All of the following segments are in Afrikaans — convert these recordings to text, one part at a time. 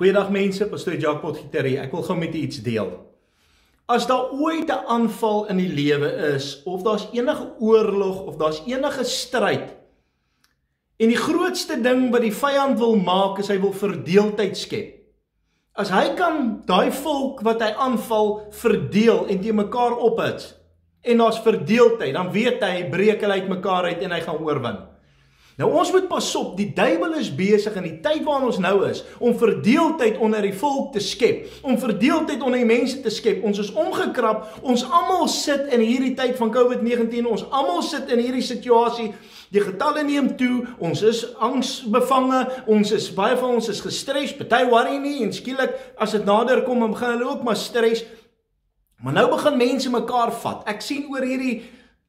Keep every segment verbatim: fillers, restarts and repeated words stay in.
Goeiedag mense, Pastoor Jacques Potgieter hier. Ek wil gou met u iets deel. As daar ooit 'n aanval in die lewe is, of daar's enige oorlog, of daar's enige stryd, en die grootste ding wat die vyand wil maak, is hy wil verdeeldheid skep. As hy kan daai volk wat hy aanval verdeel en teen mekaar ophits, en daar's verdeeldheid, dan weet hy, hy breek hulle uit mekaar uit en hy gaan oorwin. Nou ons moet pas op, die duiwel is besig in die tyd waarin ons nou is, om verdeeldheid onder die volk te skep, om verdeeldheid onder die mense te skep. Ons is omgekrap, ons almal sit in hierdie tyd van COVID negentien, ons almal sit in hierdie situasie, die getalle neem toe, ons is angsbevange, ons is, baie van ons is gestres, party worry nie, en skielik, as dit nader kom, dan begin hulle ook maar stres, maar nou begin mense mekaar vat. Ek sien oor hierdie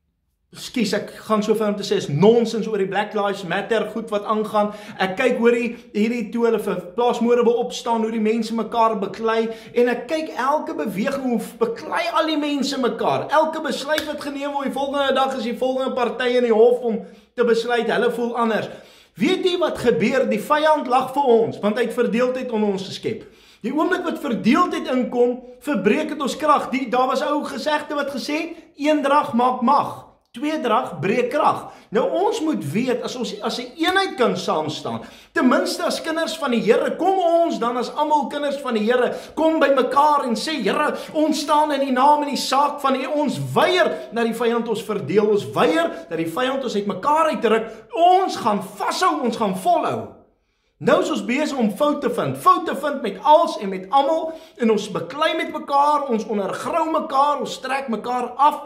Skus, ek gaan so ver om te sê, is nonsens oor die Black Lives Matter, goed wat aangaan. Ek kyk hoor die, hierdie toe hulle vir plaasmoorde wil opstaan, hoe die mense mekaar beklei, en ek kyk elke beweging, hoe beklei al die mense mekaar. Elke besluit wat geneem word, die volgende dag is die volgende party in die hof om te besluit, hulle voel anders. Weet jy wat gebeur? Die vyand lag vir ons, want hy het verdeeldheid onder ons geskep. Die oomblik wat verdeeldheid inkom, verbreek het ons krag. Die, daar was ou gesegde wat gesê, eendrag maak mag. Tweedrag breek krag. Nou ons moet weet, as ons as 'n eenheid kan saam staan, ten minste as kinders van die Here, kom ons dan as almal kinders van die Here, kom by mekaar en sê, Here, ons staan in die naam en die saak van U, ons weier dat die vyand ons verdeel, ons weier dat die vyand ons uit mekaar uitruk, ons gaan vashou, ons gaan volhou. Nou is ons besig om fout te vind, fout te vind met alles en met almal, en ons beklei met mekaar, ons ondergrou mekaar, ons trek mekaar af.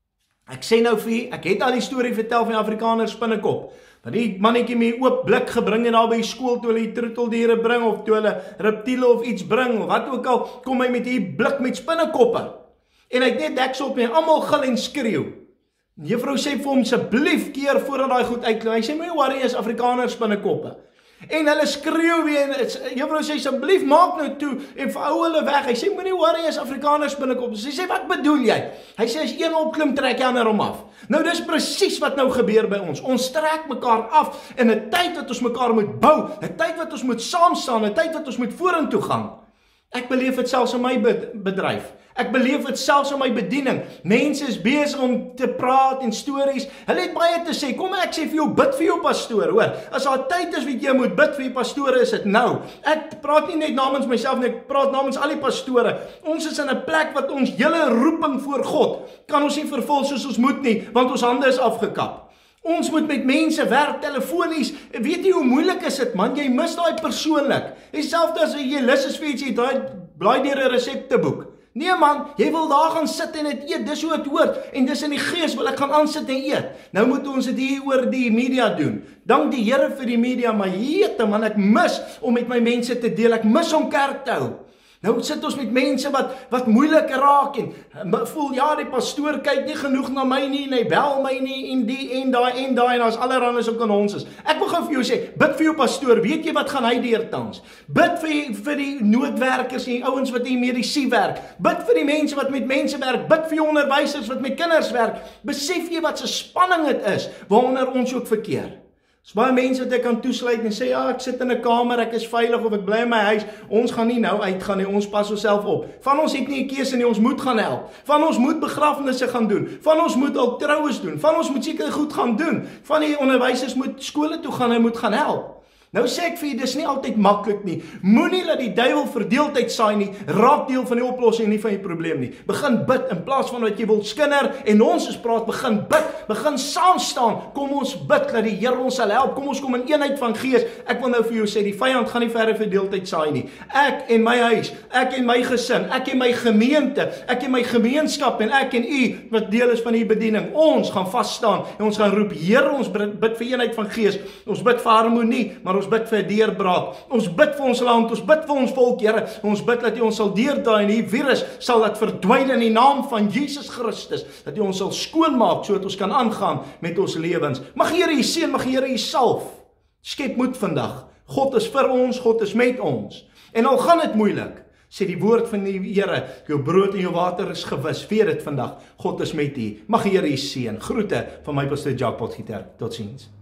Ek sê nou vir jy, ek het al die storie vertel van die Afrikaner spinnekop, dat die mannetjie my oop blik gebring en daar by skool, toe hulle die troeteldiere bring, of toe hulle reptiele of iets bring, of wat ook al, kom hy met die blik met spinnekoppe, en hy het net deksel op my, almal gil en skreeu. Juffrou sê vir hom, asseblief keer voordat hy goed uitklaar, hy sê, my worry is Afrikaner spinnekoppe, en hulle skreeu weer, en juffrou sê, asseblief maak nou toe, en verhou hulle weg, hy sê, moenie worry is Afrikaners binnekop, sy sê, wat bedoel jy? Hy sê, as een opklim, trek jy ander om af. Nou, dis presies wat nou gebeur by ons, ons trek mekaar af, in 'n tyd wat ons mekaar moet bou, 'n tyd wat ons moet saam staan, 'n tyd wat ons moet vorentoe gaan. Ek beleef dit selfs in my bedryf, ek beleef dit selfs in my bediening, mense is besig om te praat en stories, hulle het baie te sê, kom ek sê vir jou, bid vir jou pastoor, hoor, as daar tyd is wat jy moet bid vir die pastore, is dit nou, ek praat nie net namens myself nie, ek praat namens al die pastore, ons is in 'n plek wat ons hele roeping voor God, kan ons nie vervul soos ons moet nie, want ons hande is afgekap. Ons moet met mense werk, telefonies, weet jy hoe moeilik is dit man, jy mis daai persoonlik, dieselfde as jy lus is vir iets, jy draai, blaai deur 'n resepteboek, nee man, jy wil daar gaan sit en dit eet, dis hoe het hoort, en dis in die gees wil ek gaan aansit en eet, nou moet ons dit hier oor die media doen, dank die Here vir die media, maar jete man, ek mis om met my mense te deel, ek mis om kerk te hou. Nou sit ons met mense wat, wat moeilik raak en voel, ja, die pastoor kyk nie genoeg na my nie, en hy bel my nie, en die, en daai, en daai, en as allerhande so kan ons is. Ek wil gou vir jou sê, bid vir jou pastoor, weet jy wat gaan hy deur tans? Bid vir, vir die noodwerkers en die ouens wat in medisyne werk, bid vir die mense wat met mense werk, bid vir die onderwysers wat met kinders werk, besef jy wat 'n spanning dit is, waaronder ons ook verkeer. Dis baie mense wat ek kan toesluit en sê, ja, ek sit in 'n kamer, ek is veilig, of ek bly in my huis, ons gaan nie nou uitgaan nie, ons pas onsself op. Van ons het nie 'n keuse nie, ons moet gaan help. Van ons moet begrafnisse gaan doen. Van ons moet ook troues doen. Van ons moet seker goed gaan doen. Van die onderwysers moet skole toe gaan en moet gaan help. Nou sê ek vir jy, dis nie altyd maklik nie. Moenie laat die duiwel verdeeldheid saai nie, raak deel van die oplossing, nie van die probleem nie. Begin bid, in plaas van wat jy wil skinder, en ons is praat, begin bid, begin saam staan, kom ons bid, dat die Here ons sal help, kom ons kom in eenheid van gees. Ek wil nou vir jou sê, die vyand gaan nie verder verdeeldheid saai nie. Ek en my huis, ek en my gesin, ek en my gemeente, ek en my gemeenskap, en ek en u, wat deel is van die bediening, ons gaan vasstaan, en ons gaan roep, Here, ons bid vir eenheid van gees, ons bid vir harmonie, maar ons bid vir 'n deurbraak, ons bid vir ons land, ons bid vir ons volk, Here, ons bid dat U ons sal deurdraai en die virus sal dat verdwyn in die naam van Jesus Christus, dat U ons sal skoonmaak, sodat ons kan aangaan met ons lewens. Mag die Here U seën, mag die Here U salf, skep moed vandag, God is vir ons, God is met ons, en al gaan dit moeilik, sê die woord van die Here, jou brood en jou water is gewis, weet dit vandag, God is met U, mag die Here U seën, groete van my pastoor Jacques Potgieter, totsiens.